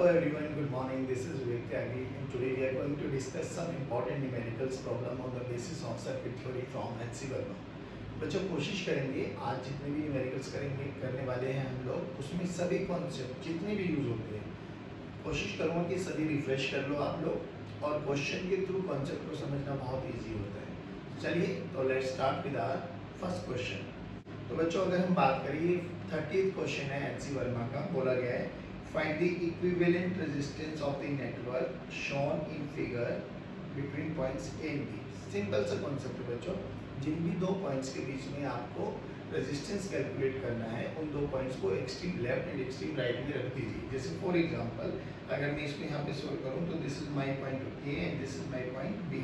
everyone, good morning. This is Vivek Tyagi and today we are going to discuss some important numericals problem on the basis of circuit theory from H.C. Verma. बच्चों कोशिश करेंगे आज जितने भी numericals करने वाले हैं हम लोग उसमें सभी कॉन्सेप्ट जितने भी यूज होते हैं कोशिश करूँगा कि सभी रिफ्रेश कर लो आप लोग और क्वेश्चन के थ्रू कॉन्सेप्ट को समझना बहुत ईजी होता है। चलिए तो let's start with our first question. तो बच्चों अगर हम बात करिए 30th क्वेश्चन है H.C. वर्मा का, बोला गया है find the equivalent resistance of the network shown in figure between points A and B। Simple सा कॉन्सेप्ट है बच्चों, जिन भी दो पॉइंट्स के बीच में आपको रेजिस्टेंस कैलकुलेट करना है उन दो पॉइंट्स को extreme left and extreme right में रख दीजिए। जैसे फॉर एग्जांपल अगर मैं इसको यहाँ पे सोल्व करूँ तो this is my point A and this is my point B।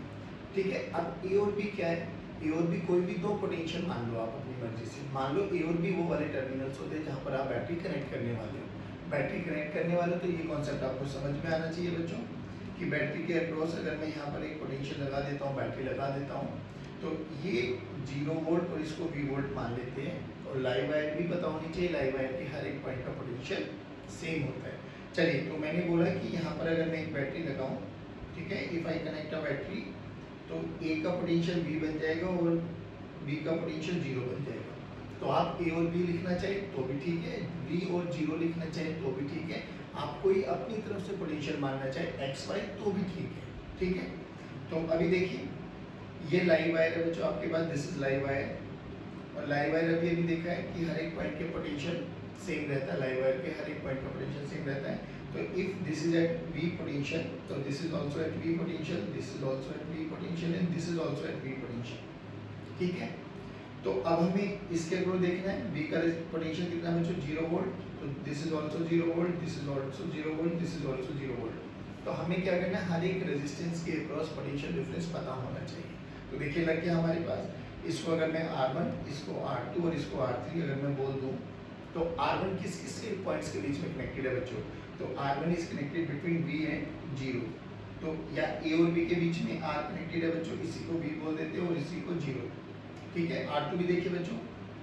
ठीक है, अब A और B क्या है? A और B कोई भी दो पोटेंशियल मान लो आप अपनी मर्जी से। मान लो A और B वो वाले टर्मिनल्स होते हैं जहाँ पर आप बैटरी कनेक्ट करने वाले हो। बैटरी कनेक्ट करने वाले तो ये कॉन्सेप्ट आपको समझ में आना चाहिए बच्चों कि बैटरी के अक्रॉस अगर मैं यहाँ पर एक पोटेंशियल लगा देता हूँ, बैटरी लगा देता हूँ, तो ये 0 वोल्ट और इसको V वोल्ट मान लेते हैं। और लाइव वायर भी पता होनी चाहिए, लाइव वायर के हर एक पॉइंट का पोटेंशियल सेम होता है। चलिए तो मैंने बोला कि यहाँ पर अगर मैं एक बैटरी लगाऊँ, ठीक है, if I connect a battery तो A का पोटेंशियल V बन जाएगा और B का पोटेंशियल 0 बन जाएगा। तो आप A और B लिखना चाहिए तो भी ठीक है, V और 0 लिखना चाहिए तो भी ठीक है, आप कोई अपनी तरफ से पोटेंशियल मानना चाहे x y तो भी ठीक है। ठीक है, तो अभी देखिए ये लाइव वायर है बच्चों आपके पास, दिस इज लाइव वायर। और लाइव वायर अभी देखा है कि हर एक पॉइंट के पोटेंशियल सेम रहता है, लाइव वायर के हर एक पॉइंट का पोटेंशियल सेम रहता है। तो if this is at V potential तो this is also at V potential, this is also at V potential and this is also at V potential. ठीक है, तो अब हमें इसके अक्रॉस देखना है B का पोटेंशियल कितना है बच्चों? 0 वोल्ट। तो this is also 0 volt, this is also 0 volt, this is also 0 volt. तो हमें क्या करना है, हर एक रेजिस्टेंस के अक्रॉस पोटेंशियल डिफरेंस पता होना चाहिए। तो देखिए लग गया हमारे पास, इसको अगर मैं R1, इसको R2 और इसको R3 अगर मैं बोल दूं तो R1 किस किस के पॉइंट्स के बीच में कनेक्टेड है बच्चों? तो R1 is connected between V and 0। तो या A और B के बीच में R कनेक्टेड है बच्चों, इसी को V बोल देते हैं और इसी को 0। ठीक है, R2 भी देखिए बच्चों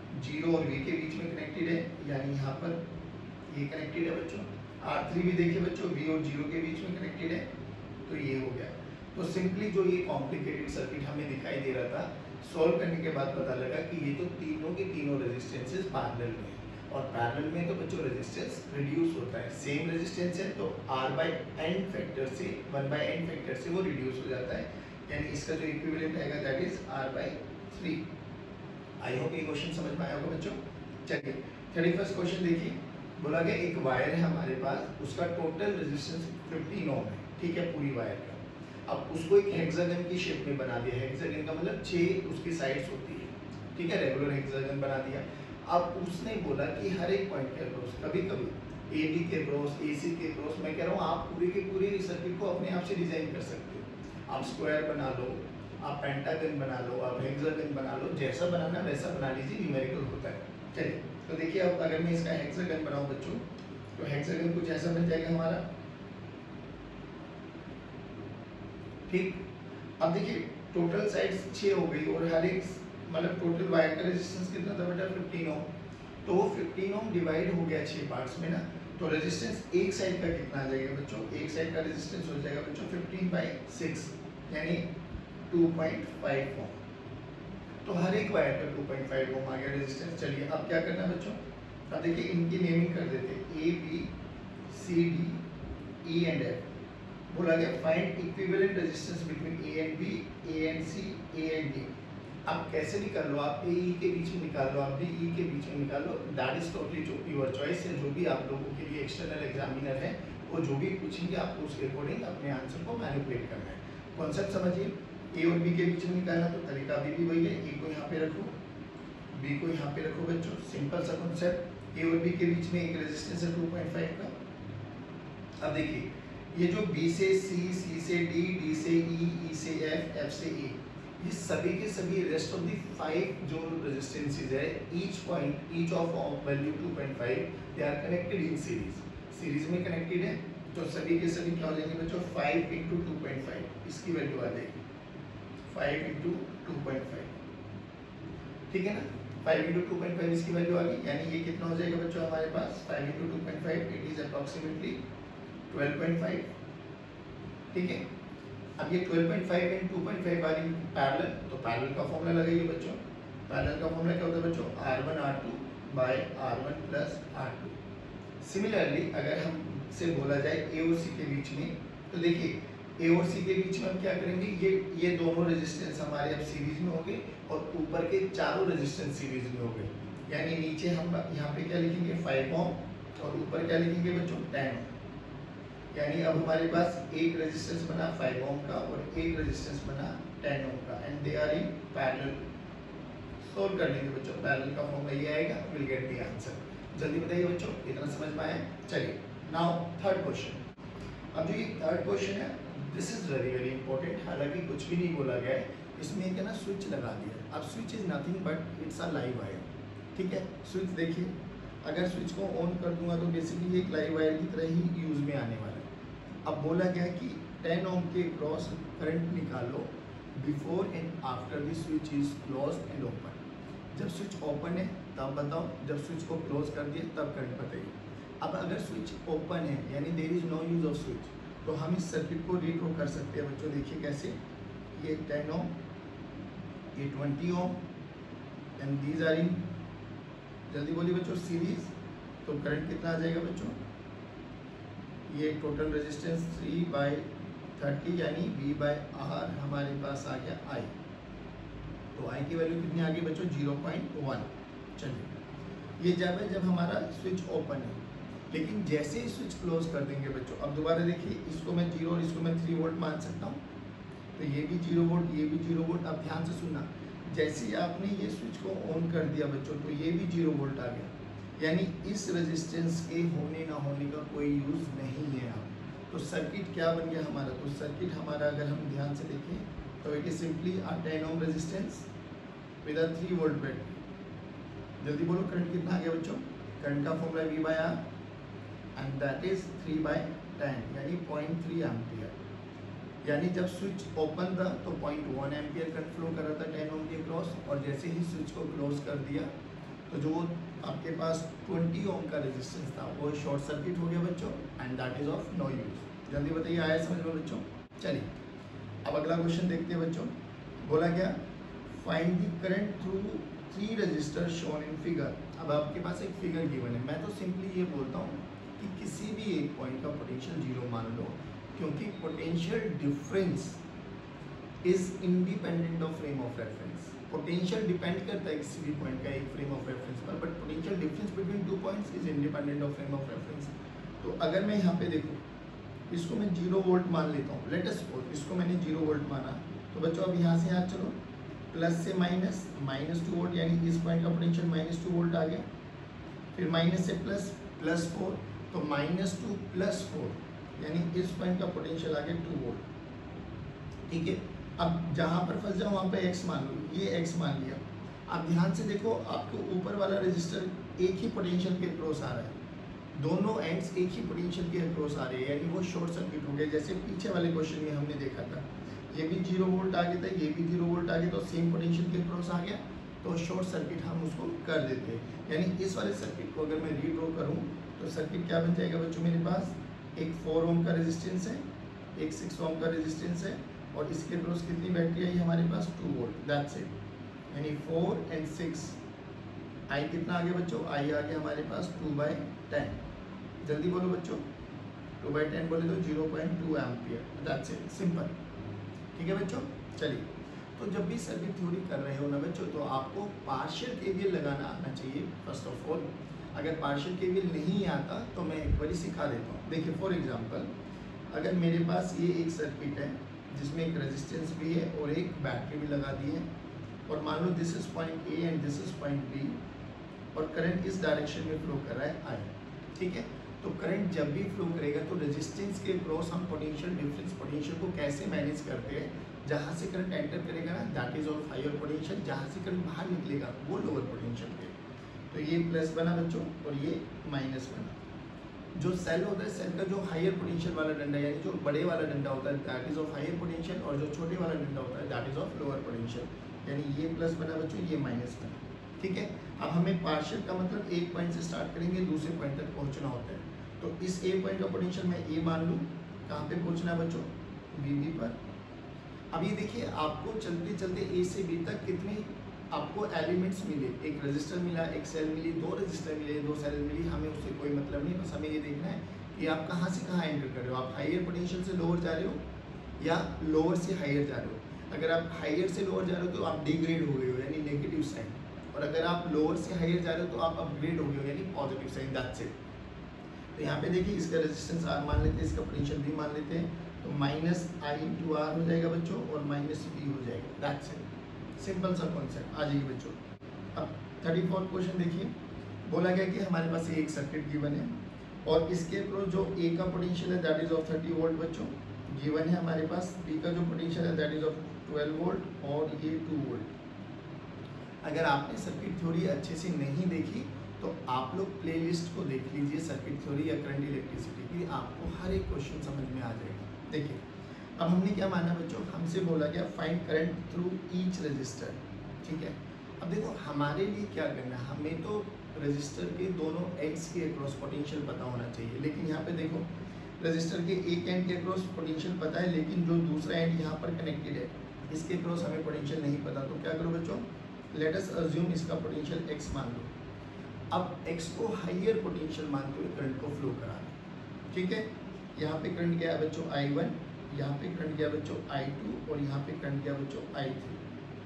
0 और V के बीच में कनेक्टेड है, यानी यहाँ पर ये कनेक्टेड है बच्चों। R3 भी देखिए बच्चों V और 0 के बीच में कनेक्टेड है, तो ये हो गया। तो सिंपली जो ये कॉम्प्लिकेटेड सर्किट हमें दिखाई दे रहा था, सॉल्व करने के बाद पता लगा कि ये तो तीनों के तीनों रेजिस्टेंसेस पैरेलल में है। और पैरेलल में तो बच्चों रेजिस्टेंस रिड्यूस होता है, सेम रेजिस्टेंस है तो R/n फैक्टर से 1/n फैक्टर से वो रिड्यूस हो जाता है, यानी इसका जो इक्विवेलेंट आएगा that is R/3। I hope ये क्वेश्चन समझ में आया होगा बच्चों। चलिए 31st क्वेश्चन देखिए, बोला गया एक वायर है हमारे पास, उसका टोटल रेजिस्टेंस 15 ओम है। ठीक है, पूरी वायर का। अब उसको एक हेक्सागन की शेप में बना दिया, हेक्सागन का मतलब 6 उसकी साइड्स होती है। ठीक है, रेगुलर हेक्सागन बना दिया। अब उसने बोला कि हर एक पॉइंट के अक्रॉस, कभी कभी AB के अक्रॉस, AC के अक्रॉस, मैं कह रहा हूँ आप पूरी के पूरी सर्किट को अपने आप से डिजाइन कर सकते हो। आप स्क्वायर बना लो, आप पेंटागन बना लो, आप हेक्सागन बना लो, जैसा बनाना वैसा बना लीजिए, न्यूमेरिकल होता है। चलिए तो देखिए अब अगर मैं इसका हेक्सागन बनाऊं बच्चों तो हेक्सागन कुछ ऐसा बन जाएगा हमारा। ठीक, अब देखिए टोटल साइड्स 6 हो गई और हर एक मतलब टोटल वायर का रेजिस्टेंस कितना था बेटा? 15 ओम। तो वो 15 ओम डिवाइड हो गया 6 पार्ट्स में ना, तो रेजिस्टेंस एक साइड का कितना आ जाएगा बच्चों? एक साइड का रेजिस्टेंस हो जाएगा बच्चों 15/6 यानी 2.5 ओम। तो हर एक वायर का 2.5 ओम आ गया रेजिस्टेंस। चलिए अब क्या करना है बच्चों? अब देखिए इनकी नेमिंग कर देते हैं, A B C D E and F। बोला गया find equivalent resistance between A and B, A and C, A and D। आप कैसे भी कर लो, आप A E के बीच में निकाल लो, आप B E के बीच में निकाल लो, that is totally your choice है। जो भी आप लोगों के लिए एक्सटर्नल एग्जामिनर है वो जो भी पूछेंगे आपको उसके अकॉर्डिंग अपने आंसर को मैनिपुलेट करना है। कॉन्सेप्ट समझिए, A और B के बीच में निकालना तो तरीका भी वही है। A को यहाँ पे रखो, B को यहाँ पे रखो बच्चों, सिंपल सा कॉन्सेप्ट। A और B के बीच में एक रेजिस्टेंस है 2.5 का। अब देखिए ये जो B से C, C से D, D से E, E से F, F से E, ये सभी के सभी रेस्ट ऑफ दी 5 जो रेजिस्टेंसेस है, each point each of value 2.5 they are connected in series, series में कनेक्टेड है। तो सभी के सभी क्या हो जाएंगे बच्चों? 5 × 2.5 इसकी वैल्यू आ जाएगी, 5 × 2.5। ठीक है ना, 5 × 2.5 इसकी वैल्यू आ गई, यानी ये कितना हो जाएगा बच्चों हमारे पास? 5 × 2.5 इट इज अप्रॉक्सीमेटली 12.5, ठीक है। अब ये 12.5 एंड 2.5 आर इन पैरेलल, तो पैरेलल का फॉर्मूला लगाइए बच्चों। पैरेलल का फॉर्मूला क्या होता है बच्चों? R1 R2 bye R1 plus R2। Similarly अगर हमसे बोला जाए ए और सी के बीच में, तो देखिए ए और सी के बीच में हम क्या करेंगे, ये दोनों रेजिस्टेंस हमारे अब सीरीज में होंगे और ऊपर के चारों रेजिस्टेंस सीरीज में होंगे। यानी नीचे हम यहाँ पे क्या लिखेंगे 5 ओम और ऊपर क्या लिखेंगे बच्चों 10 ओम। यानी अब हमारे पास एक रेजिस्टेंस बना 5 ओम का और एक रेजिस्टेंस बना 10 ओम का, and they are in parallel. Solve कर लेंगे बच्चों, पैरेलल का फॉर्मूला ये आएगा, विल गेट द आंसर। जल्दी बताइए बच्चों, इतना समझ में आया? चलिए नाउ थर्ड क्वेश्चन। अब जो ये थर्ड क्वेश्चन है, this is very very important. हालांकि कुछ भी नहीं बोला गया है इसमें, एक है ना स्विच लगा दिया। अब switch is nothing but it's a live wire, ठीक है। स्विच देखिए, अगर स्विच को ऑन कर दूंगा तो बेसिकली एक लाइव वायर की तरह ही यूज में आने वाला है। अब बोला गया कि 10 ओम के क्रॉस करंट निकालो before and after the switch is close and open. जब स्विच ओपन है तब बताओ, जब स्विच को क्लोज कर दिए तब करंट बताइए। अब अगर स्विच ओपन है यानी there is no use of switch, तो हम इस सर्किट को रीड्रॉ कर सकते हैं बच्चों। देखिए कैसे, ये 10 ओम, ये 20 ohm and these are in, जल्दी बोलिए बच्चों, सीरीज। तो करंट कितना आ जाएगा बच्चों? ये टोटल रेजिस्टेंस 3/30 यानी V/R हमारे पास आ गया I। तो I की वैल्यू कितनी आ गई बच्चों? 0.1। चलिए, ये जब है जब हमारा स्विच ओपन है, लेकिन जैसे ही स्विच क्लोज कर देंगे बच्चों, अब दोबारा देखिए, इसको मैं 0 और इसको मैं 3 वोल्ट मान सकता हूँ, तो ये भी 0 वोल्ट, ये भी 0 वोल्ट। अब ध्यान से सुनना, जैसे ही आपने ये स्विच को ऑन कर दिया बच्चों, तो ये भी 0 वोल्ट आ गया। यानी इस रेजिस्टेंस के होने ना होने का कोई यूज़ नहीं है। अब तो सर्किट क्या बन गया हमारा? तो सर्किट हमारा अगर हम ध्यान से देखें तो it is simply a 10 ohm resistance with a 3 volt battery. जल्दी बोलो, करंट कितना आ गया बच्चों? करंट का formula V/R and that is 3/10 यानी 0.3 एम्पियर। यानी जब स्विच ओपन था तो 0.1 एम्पियर करंट फ्लो कर रहा था 10 ओम के क्रॉस, और जैसे ही स्विच को क्लोज कर दिया तो जो आपके पास 20 ओम का रेजिस्टेंस था वो शॉर्ट सर्किट हो गया बच्चों, and that is of no use. जल्दी बताइए, आया समझ में बच्चों? चलिए अब अगला क्वेश्चन देखते हैं बच्चों। बोला गया find the current through 3 resistor shown in figure. अब आपके पास एक फिगर गिवन है, मैं तो सिंपली ये बोलता हूँ कि किसी भी एक पॉइंट का पोटेंशियल 0 मान लो, क्योंकि potential difference is independent of frame of reference. Potential depend करता है किसी भी पॉइंट का एक फ्रेम ऑफ रेफरेंस पर, but potential difference between 2 points is independent of frame of reference. तो अगर मैं यहाँ पे देखूँ, इसको मैं 0 वोल्ट मान लेता हूँ, लेट अस सपोज इसको मैंने 0 वोल्ट माना, तो बच्चों अब यहाँ से यहाँ चलो, प्लस से माइनस, -2 वोल्ट, यानी इस पॉइंट का पोटेंशियल -2 वोल्ट आ गया। फिर माइनस से प्लस, +4, तो -2 + 4 यानी इस पॉइंट का पोटेंशियल आ गया 2 वोल्ट, ठीक है। अब जहाँ पर फंस जाओ वहाँ पे x मान लो, ये x मान लिया। अब ध्यान से देखो, आपको ऊपर वाला रजिस्टर एक ही पोटेंशियल के अक्रॉस आ रहा है, दोनों एंड्स एक ही पोटेंशियल के अक्रॉस आ रहे हैं, यानी वो शॉर्ट सर्किट हो गया। जैसे पीछे वाले क्वेश्चन में हमने देखा था, ये भी 0 वोल्ट आ गया था, ये भी 0 वोल्ट आ गया, तो सेम पोटेंशियल के अक्रॉस आ गया, तो शॉर्ट सर्किट हम उसको कर देते हैं। यानी इस वाले सर्किट को अगर मैं रीड्रॉ करूँ तो सर्किट क्या बन जाएगा बच्चों? मेरे पास एक 4 ओम का रेजिस्टेंस है, एक 6 ओम का रेजिस्टेंस है, और इसके अक्रॉस कितनी बैटरी आई हमारे पास? 2 वोल्ट, दैट्स इट। यानी 4 and 6, आई कितना आ गया बच्चों? आई आ गया हमारे पास 2/10। जल्दी बोलो बच्चों, 2/10 बोले तो 0.2 एम्पियर, दैट्स इट, सिंपल, ठीक है बच्चों। चलिए, तो जब भी सर्किट थ्योरी कर रहे हो ना बच्चों, तो आपको पार्शियल केवीएल लगाना आना चाहिए फर्स्ट ऑफ ऑल। अगर पार्शियल केवीएल नहीं आता तो मैं एक बार सिखा देता हूँ। देखिए फॉर एग्जांपल, अगर मेरे पास ये एक सर्किट है जिसमें एक रेजिस्टेंस भी है और एक बैटरी भी लगा दी है, और मान लो this is point A and this is point B, और करंट इस डायरेक्शन में फ्लो कर रहा है आई, ठीक है। तो करंट जब भी फ्लो करेगा तो रेजिस्टेंस के क्रॉस हम पोटेंशियल डिफरेंस पोटेंशियल को कैसे मैनेज करते हैं? जहाँ से करंट एंटर करेगा ना, that is of higher potential, जहाँ से करंट बाहर निकलेगा वो लोअर पोटेंशियल पे। तो ये प्लस बना बच्चों और ये माइनस बना। जो सेल होता है, सेल का जो हायर पोटेंशियल वाला डंडा, यानी जो बड़े वाला डंडा होता है that is of higher potential, और जो छोटे वाला डंडा होता है that is of lower potential. यानी ये प्लस बना बच्चों, ये माइनस बना, ठीक है। अब हमें पार्शियल का मतलब एक पॉइंट से स्टार्ट करेंगे, दूसरे पॉइंट तक पहुंचना होता है। तो इस ए पॉइंट का पोटेंशियल मैं ए मान लूँ, कहाँ पे पहुँचना है बच्चों, बी बी पर। अब ये देखिए आपको चलते चलते ए से बी तक कितने आपको एलिमेंट्स मिले, एक रजिस्टर मिला, एक सेल मिली, दो रजिस्टर मिले, दो सेल मिली, हमें उससे कोई मतलब नहीं, बस हमें ये देखना है कि आप कहाँ से कहाँ एंटर कर रहे हो, आप हायर पोटेंशियल से लोअर जा रहे हो या लोअर से हायर जा रहे हो। अगर आप हायर से लोअर जा रहे हो तो आप डिग्रेड हो गए हो यानी नेगेटिव साइन, और अगर आप लोअर से हायर जा रहे हो तो आप अपग्रेड हो गए हो यानी पॉजिटिव साइन, दैट्स इट। तो यहाँ पे देखिए इसका रेजिस्टेंस आर मान लेते हैं, इसका पोटेंशियल भी मान लेते हैं, तो माइनस आई इंटू आर हो जाएगा बच्चों और माइनस बी हो जाएगा, दैट्स इट, सिंपल सा कॉन्सेप्ट आ जाएगी बच्चों। अब 34 क्वेश्चन देखिए, बोला गया कि हमारे पास एक सर्किट गिवन है और इसके अक्रॉस जो ए का पोटेंशियल है दैट इज ऑफ 30 वोल्ट बच्चों गिवन है हमारे पास, बी का जो पोटेंशियल है दैट इज ऑफ 12 वोल्ट और ये 2 वोल्ट। अगर आपने सर्किट थ्योरी अच्छे से नहीं देखी तो आप लोग प्लेलिस्ट को देख लीजिए सर्किट थ्योरी या करंट इलेक्ट्रिसिटी की, आपको हर एक क्वेश्चन समझ में आ जाएगा। देखिए अब हमने क्या माना बच्चों, हमसे बोला गया find current through each resistor, ठीक है। अब देखो हमारे लिए क्या करना है, हमें तो रजिस्टर के दोनों एंड्स के अक्रॉस पोटेंशियल पता होना चाहिए, लेकिन यहाँ पे देखो रजिस्टर के एक एंड के अक्रॉस पोटेंशियल पता है, लेकिन जो दूसरा एंड यहाँ पर कनेक्टेड है इसके अक्रॉस हमें पोटेंशियल नहीं पता, तो क्या करो बच्चों, लेट अस अज्यूम इसका पोटेंशियल एक्स मान लो। अब एक्स को हाइयर पोटेंशियल मानते हुए करंट को फ्लो कराना, ठीक है। यहाँ पे करंट गया बच्चों I1, यहाँ पे करंट गया बच्चों I2 और यहाँ पे करंट गया बच्चों I3।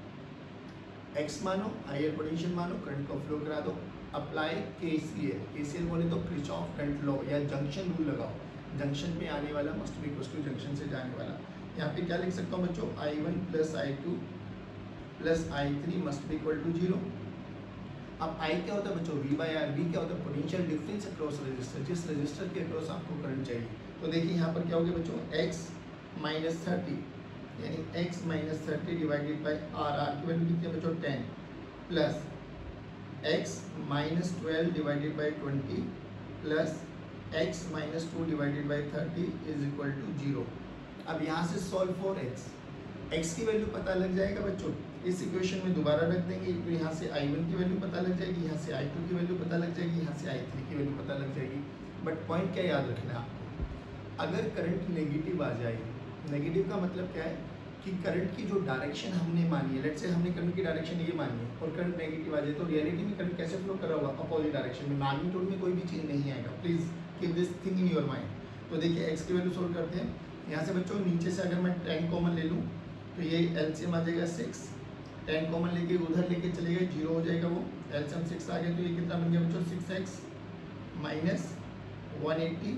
एक्स मानो, हाइयर पोटेंशियल मानो, करंट को फ्लो करा दो, अप्लाई KCL, KCL बोले तो किरचॉफ करंट लॉ या जंक्शन रूल लगाओ, जंक्शन पे आने वाला must be equal to junction से जाने वाला। यहाँ पे क्या लिख सकता हूँ बच्चों, I1 plus I2 plus I3 must be equal to 0। अब I क्या होता है बच्चों, V बाई आर, V क्या होता है पोटेंशियल डिफरेंस अक्रॉस रजिस्टर, जिस रजिस्टर के अक्रॉस आपको करंट चाहिए। तो देखिए यहाँ पर क्या हो गया बच्चों, x माइनस 30 यानी x minus 30 divided by R, R की वैल्यू कितनी है बच्चों 10, plus x minus 12 divided by 20 plus x minus 2 divided by 30 is equal to 0। अब यहाँ से सॉल्व फॉर x की वैल्यू पता लग जाएगा बच्चों, इस इक्वेशन में दोबारा रख देंगे तो यहाँ से I1 की वैल्यू पता लग जाएगी, यहाँ से I2 की वैल्यू पता लग जाएगी, यहाँ से I3 की वैल्यू पता लग जाएगी। बट पॉइंट क्या याद रखना है आपको, अगर करंट नेगेटिव आ जाए, नेगेटिव का मतलब क्या है कि करंट की जो डायरेक्शन हमने मानी है, लेट्स से हमने करंट की डायरेक्शन ये मानी है और करंट नेगेटिव आ जाए तो रियलिटी में करंट कैसे फ्लो कर रहा होगा, अपोजिट डायरेक्शन में, मैग्नीट्यूड में कोई भी चेंज नहीं आएगा। Please keep this thing in your mind. तो देखिए x की वैल्यू सोल्व करते हैं, यहाँ से बच्चों नीचे से अगर मैं 10 कॉमन ले लूँ तो ये एलसीएम आ जाएगा 6, 10 कॉमन लेके उधर लेके चले गए 0 हो जाएगा, वो एलसीएम 6 आ गया, तो ये कितना बन गया बच्चों 6x minus 180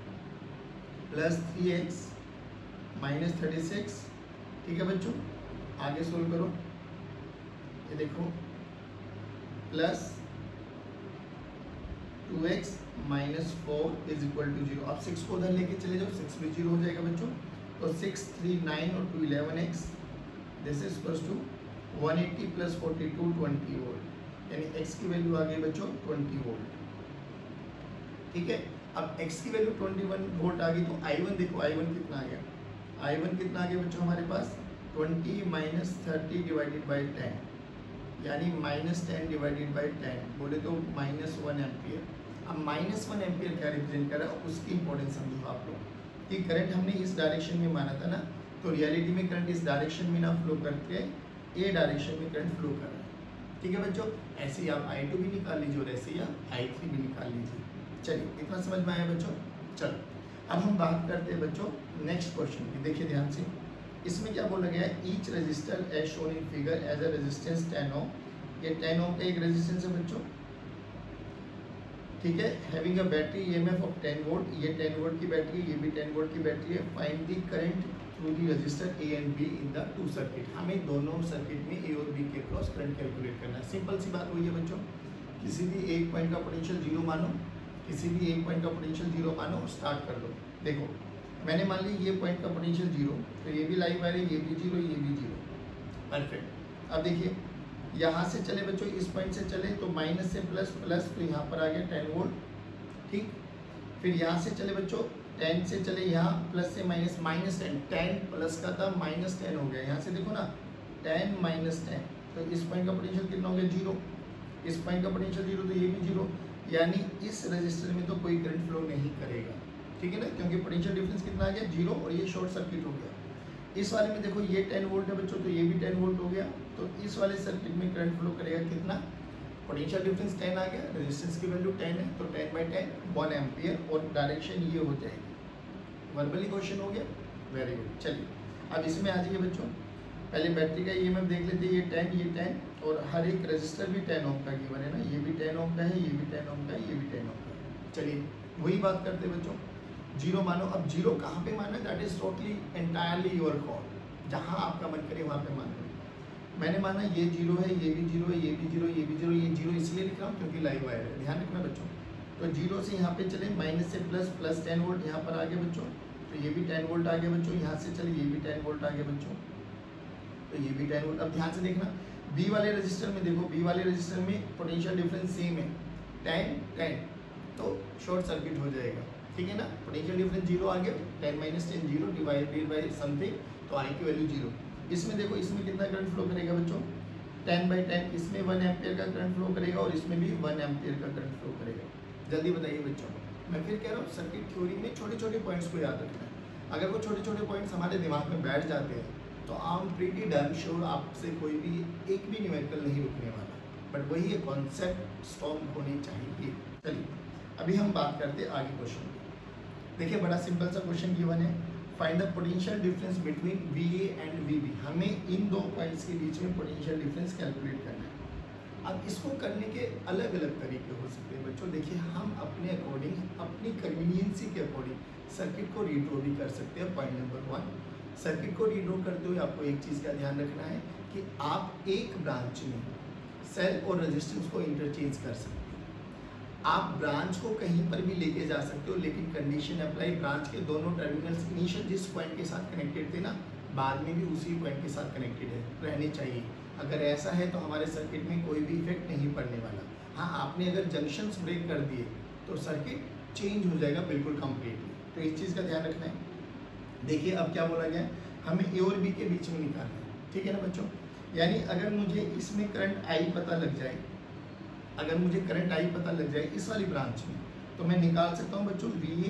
plus 3x minus 36, ठीक है बच्चों। आगे सोल्व करो, ये देखो plus 2x minus 4 is equal to 0। अब 6 को उधर लेके चले जाओ, 6 भी 0 हो जाएगा बच्चों, तो 6 3 9 और 2 11x, this is equal to 180 plus 42 20 volt, यानी x की वैल्यू आ गई बच्चों 20 वोल्ट, ठीक है। अब x की वैल्यू 21 वोल्ट आ गई तो I1 देखो, I1 कितना आ गया, I1 कितना आ गया बच्चों हमारे पास 20 माइनस 30 डिवाइडेड बाई 10, यानी माइनस 10 डिवाइडेड बाई 10, बोले तो माइनस 1 एम्पियर। अब माइनस 1 एम्पियर क्या रिप्रेजेंट कर रहा है, उसकी इंपॉर्टेंस समझो आप लोग कि करंट हमने इस डायरेक्शन में माना था ना, तो रियलिटी में करंट इस डायरेक्शन में ना फ्लो करके ए डायरेक्शन में करंट फ्लो कर रहा है, ठीक है बच्चों। ऐसे ही आप I2 भी निकाल लीजिए और ऐसे ही आप I3 भी निकाल लीजिए। चलिए इतना समझ में आया बच्चों। चलो अब हम बात करते हैं बच्चों नेक्स्ट क्वेश्चन की, देखिए ध्यान से, इसमें क्या बोला गया है, each resistor as shown in figure as a resistance 10 ohm, ये 10 ओम का एक रेजिस्टेंस है बच्चों, ठीक है। Having a battery EMF of 10 volt, ये 10 वोल्ट की बैटरी है, ये भी 10 वोल्ट की बैटरी है। Find the current through the resistor A and B in the two circuit, हमें दोनों सर्किट में ए और बी के क्रॉस करंट कैलकुलेट करना है। सिंपल सी बात हुई है बच्चों, किसी भी एक पॉइंट का पोटेंशियल 0 मानो, किसी भी एक पॉइंट का पोटेंशियल 0 मानो, स्टार्ट कर दो। देखो मैंने मान ली ये पॉइंट का पोटेंशियल 0, तो ये भी लाइव आ रही है, ये भी 0, ये भी 0, परफेक्ट। अब देखिए यहाँ से चले बच्चों, इस पॉइंट से चले तो माइनस से प्लस, प्लस तो यहाँ पर आ गया 10 वोल्ट, ठीक। फिर यहाँ से चले बच्चों 10 से चले यहाँ, प्लस से माइनस, माइनस 10, 10 प्लस का था माइनस 10 हो गया। यहाँ से देखो ना 10 माइनस 10, तो इस पॉइंट का पोटेंशियल कितना हो गया 0, इस पॉइंट का पोटेंशियल 0, तो ये भी 0। यानी इस रजिस्टर में तो कोई करंट फ्लो नहीं करेगा, ठीक है ना, क्योंकि पोटेंशियल डिफरेंस कितना आ गया 0 और ये शॉर्ट सर्किट हो गया। इस वाले में देखो ये 10 वोल्ट है बच्चों, तो ये भी 10 वोल्ट हो गया, तो इस वाले सर्किट में करंट फ्लो करेगा कितना, पोटेंशियल डिफरेंस 10 आ गया, रेजिस्टेंस की वैल्यू 10 है, तो 10/10 1 एम्पियर और डायरेक्शन ये हो जाएगी। वर्बली क्वेश्चन हो गया, वेरी गुड। चलिए अब इसमें आ जाइए बच्चों, पहले बैटरी का ईएमएफ देख लेते हैं, ये 10 ये 10 और हर एक रजिस्टर भी 10 ओम का गिवन है ना, ये भी 10 ओम का है, ये भी 10 ओम का है, ये भी 10 ओम का है। चलिए वही बात करते हैं बच्चों, जीरो मानो। अब जीरो कहाँ पे माना, that is totally entirely your call, जहाँ आपका मन करे वहाँ पे मान लो। मैंने माना ये जीरो है, ये भी जीरो है, ये भी जीरो, ये भी जीरो, ये जीरो इसलिए लिख रहा हूँ क्योंकि लाइव वायर है, ध्यान रखना बच्चों। तो जीरो से यहाँ पे चले, माइनस से प्लस, प्लस 10 वोल्ट यहाँ पर आ गए बच्चों, तो ये भी 10 वोल्ट आ गए बच्चों, यहाँ से चले ये भी 10 वोल्ट आ गए बच्चों, तो ये भी 10 वोल्ट। अब ध्यान से देखना, बी वाले रजिस्टर में देखो, बी वाले रजिस्टर में पोटेंशियल डिफरेंस सेम है 10 10, तो शॉर्ट सर्किट हो जाएगा, ठीक है ना। पोटेंशियल डिफरेंस 0 आ गया, 10 - 10 0 डिवाइडेड बाई समथिंग, तो आई की वैल्यू 0। इसमें देखो, इसमें कितना करंट फ्लो करेगा बच्चों, 10/10, इसमें 1 एम्पियर का करंट फ्लो करेगा और इसमें भी 1 एम्पियर का करंट फ्लो करेगा। जल्दी बताइए बच्चों, मैं फिर कह रहा हूँ सर्किट थ्योरी में छोटे छोटे पॉइंट्स को याद रखना है। अगर वो छोटे छोटे पॉइंट्स हमारे दिमाग में बैठ जाते हैं तो I am pretty damn sure आपसे कोई भी एक भी न्यूमेरिकल नहीं रुकने वाला, बट वही है कॉन्सेप्ट स्ट्रॉन्ग होनी चाहिए। चलिए अभी हम बात करते हैं आगे क्वेश्चन की। देखिए बड़ा सिंपल सा क्वेश्चन गिवन है, find the potential difference between VA and VB। हमें इन दो पॉइंट्स के बीच में पोटेंशियल डिफरेंस कैलकुलेट करना है। अब इसको करने के अलग अलग तरीके हो सकते हैं बच्चों। देखिए हम अपने अकॉर्डिंग, अपनी कन्वीनियंसी के अकॉर्डिंग सर्किट को रीड्रो भी कर सकते हैं। पॉइंट नंबर 1, सर्किट को रीड्रो करते हुए आपको एक चीज़ का ध्यान रखना है कि आप एक ब्रांच में सेल और रेजिस्टेंस को इंटरचेंज कर सकते हैं। आप ब्रांच को कहीं पर भी लेके जा सकते हो, लेकिन कंडीशन अप्लाई, ब्रांच के दोनों टर्मिनल्स इनिशियल जिस पॉइंट के साथ कनेक्टेड थे ना, बाद में भी उसी पॉइंट के साथ कनेक्टेड है रहने चाहिए। अगर ऐसा है तो हमारे सर्किट में कोई भी इफेक्ट नहीं पड़ने वाला। हाँ, आपने अगर जंक्शंस ब्रेक कर दिए तो सर्किट चेंज हो जाएगा बिल्कुल कम्प्लीटली, तो इस चीज़ का ध्यान रखना है। देखिए अब क्या बोला गया, हमें ए और बी के बीच में निकालना है, ठीक है ना बच्चों। यानी अगर मुझे इसमें करंट आई पता लग जाए, अगर मुझे करंट आई पता लग जाए इस वाली ब्रांच में, तो मैं निकाल सकता हूँ बच्चों VA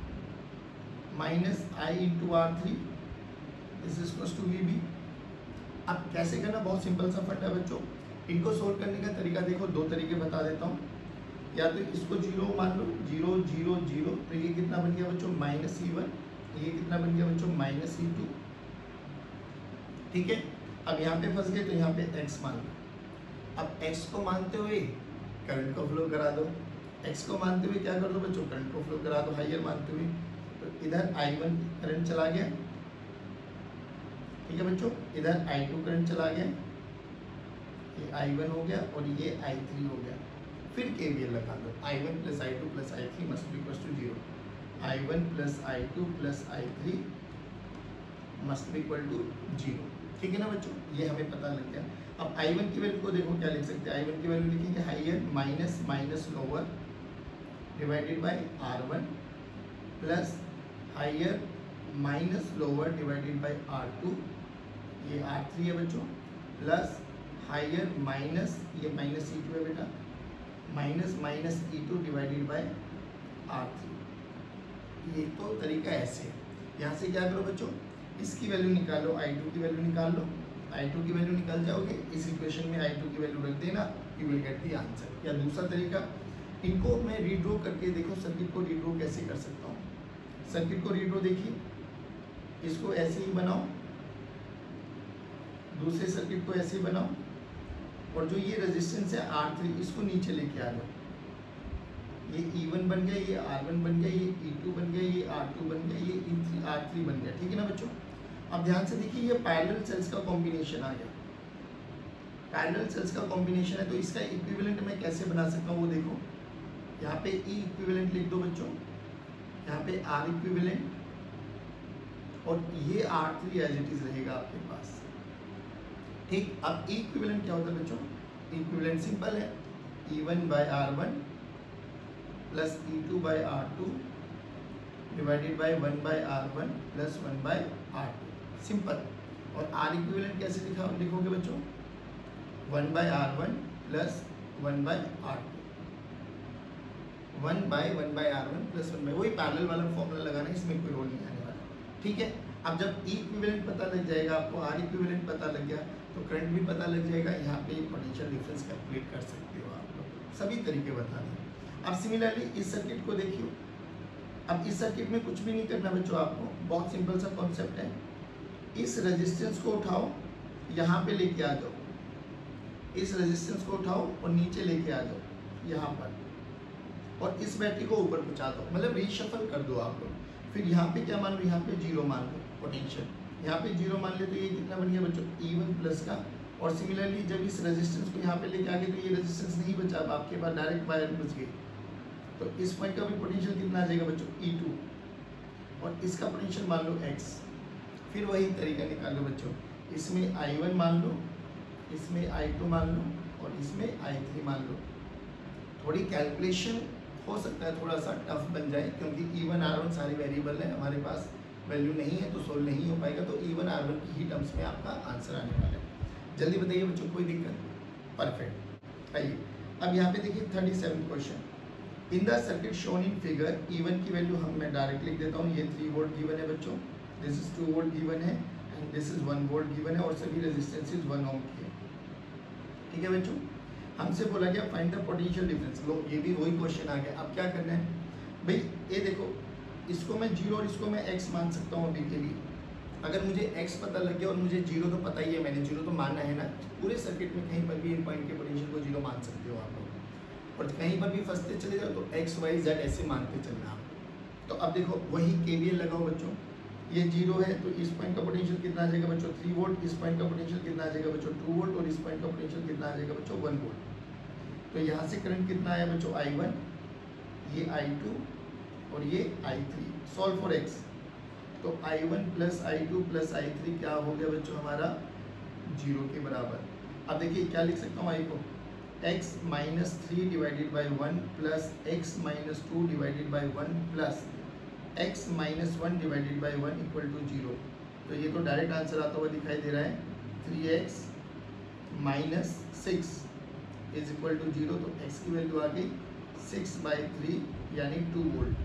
minus I into R3 this is equals to VB। अब कैसे करना, बहुत सिंपल सा फंडा है बच्चों। इनको सोल्व करने का तरीका देखो, दो तरीके बता देता हूँ। या तो इसको 0 मान लो, 0 0 0, तो ये कितना बन गया बच्चों -E1, ये कितना बन गया बच्चों -E2, ठीक है। अब यहाँ पे फंस गए तो यहाँ पे x मान लो। अब x को मानते हुए करंट को फ्लो करा दो, x को मानते हुए क्या कर दो बच्चों, करंट को फ्लो करा दो हाइयर मानते हुए। तो इधर I1 करंट चला गया, ठीक है बच्चों, इधर I2 करंट चला गया, ये I1 हो गया और ये I3 हो गया। फिर KVL लगा दो, I1 + I2 + I3 must be equals to 0, I1 + I2 + I3 must be equal to 0, ठीक है ना बच्चों, ये हमें पता लग गया। अब I1 की वैल्यू को देखो, क्या लिख सकते हैं, I1 की वैल्यू लिखेंगे higher minus minus lower divided by R1 plus higher minus lower divided by R2, ये R3 है बच्चों, प्लस हाइयर माइनस, ये -E2 है बेटा, minus minus E2 divided by R3। ये तो तरीका ऐसे है। यहाँ से क्या करो बच्चों, इसकी वैल्यू निकालो, I2 की वैल्यू निकाल लो, I2 की वैल्यू निकल जाओगे, इस इक्वेशन में I2 की वैल्यू रख देना, you will get the answer. या दूसरा तरीका, इनको मैं रीड्रो करके देखो, सर्किट को रीड्रो कैसे कर सकता हूँ। सर्किट को रीड्रो देखिए, इसको ऐसे ही बनाओ, दूसरे सर्किट को ऐसे ही बनाओ, और जो ये रेजिस्टेंस है R3 इसको नीचे लेके आ जाओ। ये E1 बन गया, ये R1 बन गया, ये E2 बन गया, ये R2 बन गया, ये E3 R3 बन गया, ठीक है ना बच्चों। अब ध्यान से देखिए, ये पैरेलल सेल्स का कॉम्बिनेशन आ गया, पैरेलल सेल्स का कॉम्बिनेशन है, तो इसका इक्विवेलेंट मैं कैसे बना सकता हूँ वो देखो। यहाँ पे E इक्विवेलेंट लिख दो बच्चों, यहाँ पे R इक्विवेलेंट, और ये R3 एज इट इज रहेगा आपके पास, ठीक। अब E इक्विवेलेंट क्या होता है बच्चों, इक्विवेलेंट सिंपल है, E1/R1 plus E2/R2 divided by 1/R1 plus 1/R2, simple. और R इक्विवेलेंट कैसे लिखोगे बच्चों, 1/R1 plus 1/R2, 1/1/R1 plus 1 वही पैरेलल वाला फॉर्मूला लगाना है, इसमें कोई रोल नहीं आने वाला। ठीक है, अब जब ई इक्विवेलेंट पता लग जाएगा आपको, आर इक्विवेलेंट पता लग गया तो करंट भी पता लग जाएगा। यहाँ पे पोटेंशियल डिफरेंस कैलकुलेट कर सकते हो आप लोग, सभी तरीके बता दें। अब सिमिलरली इस सर्किट को देखिए, अब इस सर्किट में कुछ भी नहीं करना बच्चों, आपको बहुत सिंपल सा कॉन्सेप्ट है। इस रेजिस्टेंस को उठाओ, यहाँ पे लेके आ जाओ, इस रेजिस्टेंस को उठाओ और नीचे लेके आ जाओ यहाँ पर, और इस बैटरी को ऊपर पहुँचा दो, मतलब रीशफल कर दो आप लोग। फिर यहाँ पे क्या मान लो, यहाँ पे 0 मान लो पोटेंशियल, यहाँ पे 0 मान ले तो ये कितना बन गया बच्चों, E1 प्लस का। और सिमिलरली जब इस रेजिस्टेंस को यहाँ पे लेके आ गए तो ये रेजिस्टेंस नहीं बचा, अब आपके पास डायरेक्ट वायर बच गई, तो इस पॉइंट का भी पोटेंशियल कितना आ जाएगा बच्चों, E2, और इसका पोटेंशियल मान लो X। फिर वही तरीका निकालो बच्चों, इसमें I1 मान लो, इसमें I2 मान लो, और इसमें I3 मान लो। थोड़ी कैलकुलेशन हो सकता है थोड़ा सा टफ बन जाए, क्योंकि E1 R1 सारे वेरिएबल है हमारे पास, वैल्यू नहीं है तो सोल्व नहीं हो पाएगा। तो E1 R1 की ही टर्म्स में आपका आंसर आने वाला है। जल्दी बताइए बच्चों, कोई दिक्कत? परफेक्ट। आइए अब यहाँ पे देखिए 37 question. In the circuit shown in figure E1 की वैल्यू मैं डायरेक्ट लिख देता हूँ, ये 3 वोल्ट गिवन है बच्चों, दिस इज 2 वोल्ट गिवन है, and this is 1 volt given है, और सभी रेजिस्टेंसेज 1 ओम की है। ठीक है बच्चों, हमसे बोला गया फाइंड द पोटेंशियल डिफरेंस। लो ये भी वही क्वेश्चन आ गया। अब क्या करना है भाई, ये देखो, इसको मैं 0 और इसको मैं x मान सकता हूँ अभी के लिए। अगर मुझे x पता लग गया और मुझे 0 तो पता ही है, मैंने 0 तो मानना है ना, पूरे सर्किट में कहीं पर भी इन पॉइंट के पोटेंशियल को 0 मान सकते हो आप लोग, और कहीं पर भी फंसते चले जाओ तो x y z ऐसे मानते चलना आप। तो अब देखो वही KVL लगाओ बच्चों, ये 0 है तो इस पॉइंट का पोटेंशियल कितना आ जाएगा बच्चों, 3 वोल्ट, इस पॉइंट का पोटेंशियल कितना आ जाएगा बच्चों, 2 वोल्ट, और इस पॉइंट का पोटेंशियल कितना आ जाएगा बच्चों, 1 वोल्ट। तो यहाँ से करंट कितना आया बच्चों, I1, ये I2 और ये I3। सॉल्व फॉर x, तो I1 plus I2 plus I3 क्या हो गया बच्चों हमारा, 0 के बराबर। अब देखिए क्या लिख सकता हूँ I को, x minus 3 divided by 1 plus x minus 2 divided by 1 plus x minus 1 divided by 1 equal to 0। तो ये तो डायरेक्ट आंसर आता हुआ दिखाई दे रहा है, 3x minus 6 is equal to 0। तो x की वैल्यू आ गई 6/3 यानी 2 वोल्ट।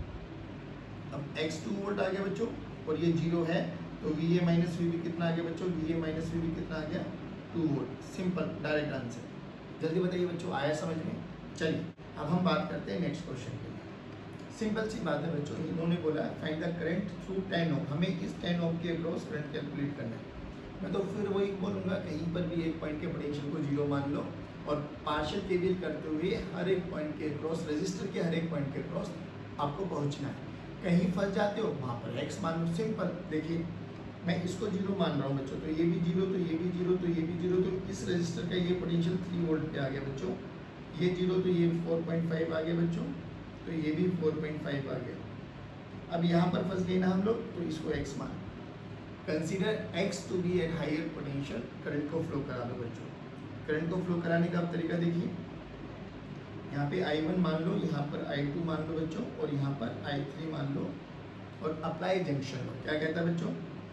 अब x 2 वोल्ट आ गया बच्चों, और ये 0 है तो VA माइनस VB कितना आ गया बच्चों, VA माइनस VB कितना आ गया, 2 वोल्ट। Simple direct answer. जल्दी बताइए बच्चों, आया समझ में? चलिए अब हम बात करते हैं नेक्स्ट क्वेश्चन के लिए। सिंपल सी बात है बच्चों, इन्होंने बोला find the current through 10 ohm, हमें इस 10 ओम के अक्रॉस करंट कैलकुलेट करना है। मैं तो फिर वही बोलूँगा, कहीं पर भी एक पॉइंट के पोटेंशियल को 0 मान लो, और पार्शियल KVL करते हुए हर एक पॉइंट के अक्रॉस, रजिस्टर के हर एक पॉइंट के अक्रॉस आपको पहुंचना है। कहीं फंस जाते हो वहाँ पर x मान लो। सिंपल देखिए, मैं इसको 0 मान रहा हूँ बच्चों, तो ये भी 0, तो ये भी 0, तो ये भी 0, तो इस रजिस्टर का ये पोटेंशियल 3 वोल्ट पे आ गया बच्चों। ये 0 तो ये 4.5 आ गया बच्चों, तो ये भी 4.5 आ गया। अब यहाँ पर फंस गए ना हम लोग, तो इसको x मान, consider x to be at higher potential. Current को फ्लो करा दो बच्चों। करंट को फ्लो कराने का आप तरीका देखिए, यहाँ पे I1 मान लो, यहाँ पर I2 मान लो बच्चों, और यहाँ पर I3 मान लो, और अप्लाई जंक्शन लो। क्या कहता है बच्चों,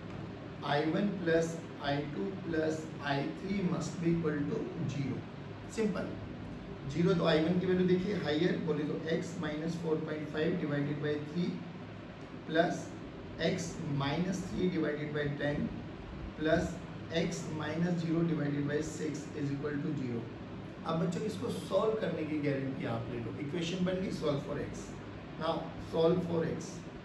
I1 plus I2 plus I3 must be equal to 0। Simple 0, तो I1 की वैल्यू देखिए हाइयर बोले तो x minus 4.5 divided by 3 plus x minus 3 divided by 10 plus x minus 0 divided by 6 is equal to 0। अब बच्चों इसको सॉल्व करने की गारंटी आप ले लो। इक्वेशन बन गई, solve for x। Now solve for x।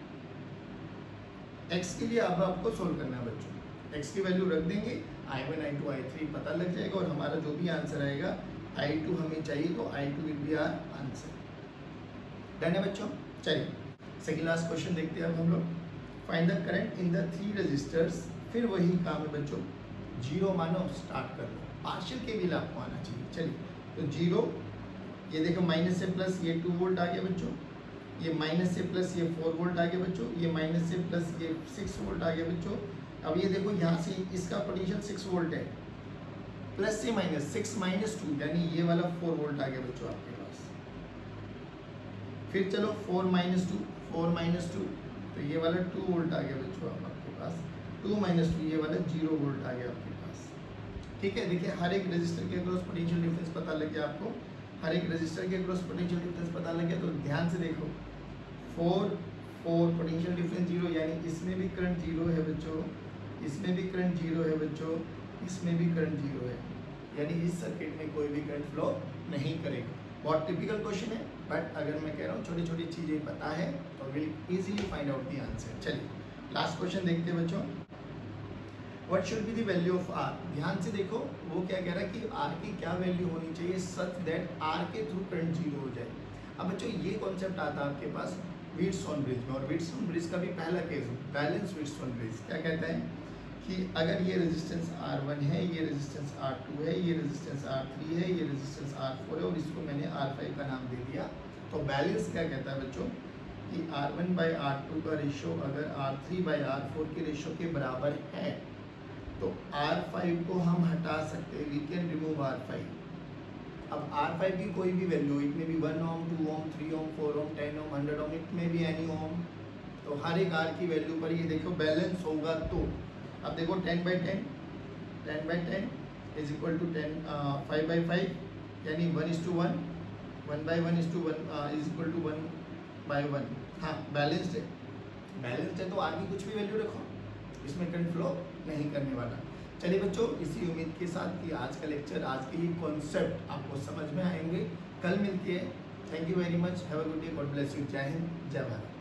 x के लिए अब आपको सॉल्व करना है बच्चों। x की वैल्यू रख देंगे, I1 I2 I3 पता लग जाएगा, और हमारा जो भी आंसर आएगा I2 हमें चाहिए, तो I2 will be our answer. Done है बच्चों? चलिए सेकंड लास्ट क्वेश्चन देखते हैं अब हम लोग। Find the current in the 3 resistors. फिर वही काम है बच्चों, 0 मानो, स्टार्ट कर लो। पार्शियल KVL आपको आना चाहिए। चलिए तो 0, ये देखो माइनस से प्लस ये 2 वोल्ट आ गया बच्चों, ये माइनस से प्लस ये 4 वोल्ट आ गया बच्चों, ये माइनस से प्लस ये 6 वोल्ट आ गया बच्चों। अब ये देखो यहाँ से इसका पोटेंशियल 6 वोल्ट है, प्लस से माइनस 6 माइनस 2 यानी ये वाला 4 वोल्ट आ गया बच्चों आपके पास। फिर चलो 4 माइनस 2, 4 माइनस 2, तो ये वाला 2 वोल्ट आ गया बच्चों आपके पास। 2 माइनस 2 ये वाला 0 वोल्ट आ गया आपके पास। ठीक है, देखिए हर एक रजिस्टर के अक्रॉस पोटेंशियल डिफरेंस पता लग गया आपको। हर एक रजिस्टर के क्रॉस पोटेंशियल डिफरेंस पता लग गया। तो ध्यान से देखो 4 पोटेंशियल डिफरेंस 0, यानी इसमें भी करंट 0 है बच्चों, इसमें भी करंट 0 है बच्चों, इसमें भी करंट 0 है, यानी इस सर्किट में कोई भी करंट फ्लो नहीं करेगा। बहुत टिपिकल क्वेश्चन है, बट अगर मैं कह रहा हूँ छोटी छोटी चीज़ें पता है तो will easily find out the answer. चलिए लास्ट क्वेश्चन देखते हैं बच्चों। What should be the value of R. ध्यान से देखो वो क्या कह रहा है कि आर की क्या वैल्यू होनी चाहिए सच दैट आर के थ्रू करंट 0 हो जाए। अब बच्चों ये कॉन्सेप्ट आता है आपके पास व्हीटस्टोन ब्रिज में, और व्हीटस्टोन ब्रिज का भी पहला केस बैलेंस व्हीटस्टोन ब्रिज क्या कहता है कि अगर ये रेजिस्टेंस R1 है, ये रेजिस्टेंस R2 है, ये रेजिस्टेंस R3 है, ये रेजिस्टेंस R4 है और इसको मैंने R5 का नाम दे दिया, तो बैलेंस क्या कहता है बच्चों कि R1/R2 का रेशो अगर R3/R4 के रेशो के बराबर है तो R5 को हम हटा सकते हैं, वी कैन रिमूव R5। अब R5 की कोई भी वैल्यू, इट में भी 1 ओम, 2 ओम, 3 ओम, 4 ओम, 10 ओम, 100 ओम, इट में भी एनी ओम, तो हर एक R की वैल्यू पर ये देखो बैलेंस होगा। तो अब देखो 10/10 इज इक्वल टू 5/5, यानी 1:1, 1/1 इज इक्वल टू 1/1। हाँ बैलेंस्ड है तो आगे कुछ भी वैल्यू रखो, इसमें करंट फ्लो नहीं करने वाला। चलिए बच्चों, इसी उम्मीद के साथ कि आज का लेक्चर, आज के ये कॉन्सेप्ट आपको समझ में आएंगे। कल मिलती है। Thank you very much, have a good day, God bless you, जय हिंद, जय भारत।